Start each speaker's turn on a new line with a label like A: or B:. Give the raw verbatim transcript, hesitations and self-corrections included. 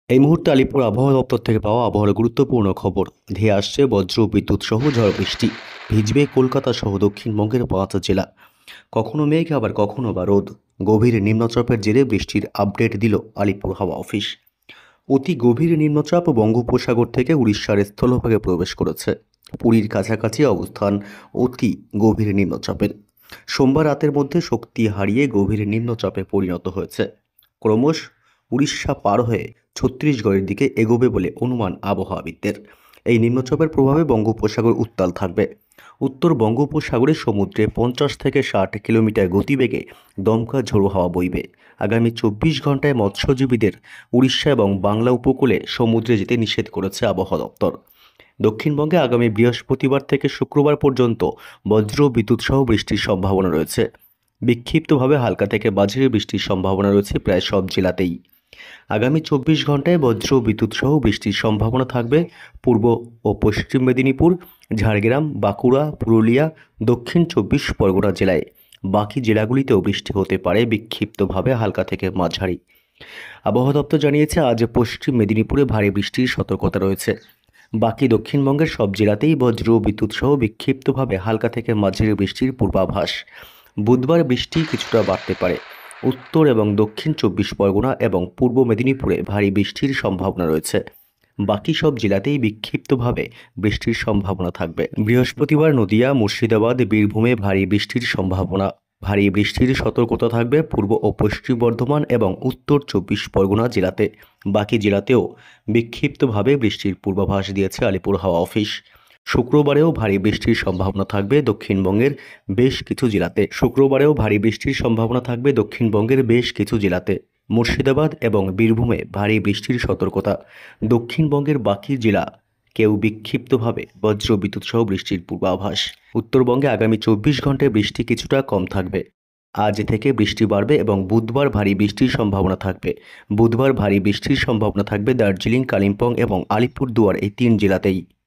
A: এই মুহূর্তে আলিপুর আবহাওয়া দপ্তর থেকে পাওয়া আবহাওয়ার গুরুত্বপূর্ণ খবর। ধেয়ে আসছে বজ্র বিদ্যুৎ সহ ঝড় বৃষ্টি। ভিজবে কলকাতা সহ দক্ষিণবঙ্গের পাঁচ জেলা। কখনো মেঘ আবার কখনো বা রোদ। গভীর নিম্নচাপের জেরে বৃষ্টির আপডেট দিল আলিপুর হাওয়া অফিস। অতি গভীর নিম্নচাপ বঙ্গোপসাগর থেকে উড়িষ্যার স্থলভাগে প্রবেশ করেছে। পুরীর কাছাকাছি অবস্থান অতি গভীর নিম্নচাপের। সোমবার রাতের মধ্যে শক্তি হারিয়ে গভীর নিম্নচাপে পরিণত হয়েছে। ক্রমশ উড়িষ্যা পার হয়ে ছত্তিশগড়ের দিকে এগোবে বলে অনুমান আবহাওয়াবিদদের। এই নিম্নচাপের প্রভাবে বঙ্গোপসাগর উত্তাল থাকবে। উত্তর বঙ্গোপসাগরের সমুদ্রে পঞ্চাশ থেকে ষাট কিলোমিটার গতিবেগে দমকা ঝোড়ো হাওয়া বইবে। আগামী চব্বিশ ঘন্টায় মৎস্যজীবীদের উড়িষ্যা এবং বাংলা উপকূলে সমুদ্রে যেতে নিষেধ করেছে আবহাওয়া দপ্তর। দক্ষিণবঙ্গে আগামী বৃহস্পতিবার থেকে শুক্রবার পর্যন্ত বজ্র বিদ্যুৎ সহ বৃষ্টির সম্ভাবনা রয়েছে। বিক্ষিপ্তভাবে হালকা থেকে মাঝারি বৃষ্টির সম্ভাবনা রয়েছে প্রায় সব জেলাতেই। আগামী চব্বিশ ঘন্টায় বজ্র বিদ্যুৎ সহ বৃষ্টির সম্ভাবনা থাকবে পূর্ব ও পশ্চিম মেদিনীপুর, ঝাড়গ্রাম, বাঁকুড়া, পুরুলিয়া, দক্ষিণ চব্বিশ পরগনা জেলায়। বাকি জেলাগুলিতেও বৃষ্টি হতে পারে বিক্ষিপ্তভাবে হালকা থেকে মাঝারি। আবহাওয়া দপ্তর জানিয়েছে আজ পশ্চিম মেদিনীপুরে ভারী বৃষ্টির সতর্কতা রয়েছে। বাকি দক্ষিণবঙ্গের সব জেলাতেই বজ্র বিদ্যুৎ সহ বিক্ষিপ্তভাবে হালকা থেকে মাঝারি বৃষ্টির পূর্বাভাস। বুধবার বৃষ্টি কিছুটা বাড়তে পারে। উত্তর এবং দক্ষিণ চব্বিশ পরগনা এবং পূর্ব মেদিনীপুরে ভারী বৃষ্টির সম্ভাবনা রয়েছে। বাকি সব জেলাতেই বিক্ষিপ্তভাবে বৃষ্টির সম্ভাবনা থাকবে। বৃহস্পতিবার নদিয়া, মুর্শিদাবাদ, বীরভূমে ভারী বৃষ্টির সম্ভাবনা। ভারী বৃষ্টির সতর্কতা থাকবে পূর্ব ও পশ্চিম বর্ধমান এবং উত্তর চব্বিশ পরগনা জেলাতে। বাকি জেলাতেও বিক্ষিপ্তভাবে বৃষ্টির পূর্বাভাস দিয়েছে আলিপুর হাওয়া অফিস। শুক্রবারেও ভারী বৃষ্টির সম্ভাবনা থাকবে দক্ষিণবঙ্গের বেশ কিছু জেলাতে। শুক্রবারেও ভারী বৃষ্টির সম্ভাবনা থাকবে দক্ষিণবঙ্গের বেশ কিছু জেলাতে। মুর্শিদাবাদ এবং বীরভূমে ভারী বৃষ্টির সতর্কতা। দক্ষিণবঙ্গের বাকি জেলা কেউ বিক্ষিপ্তভাবে বজ্র বিদ্যুৎ সহ বৃষ্টির পূর্বাভাস। উত্তরবঙ্গে আগামী চব্বিশ ঘন্টায় বৃষ্টি কিছুটা কম থাকবে। আজ থেকে বৃষ্টি বাড়বে এবং বুধবার ভারী বৃষ্টির সম্ভাবনা থাকবে। বুধবার ভারী বৃষ্টির সম্ভাবনা থাকবে দার্জিলিং, কালিম্পং এবং আলিপুরদুয়ার এই তিন জেলাতেই।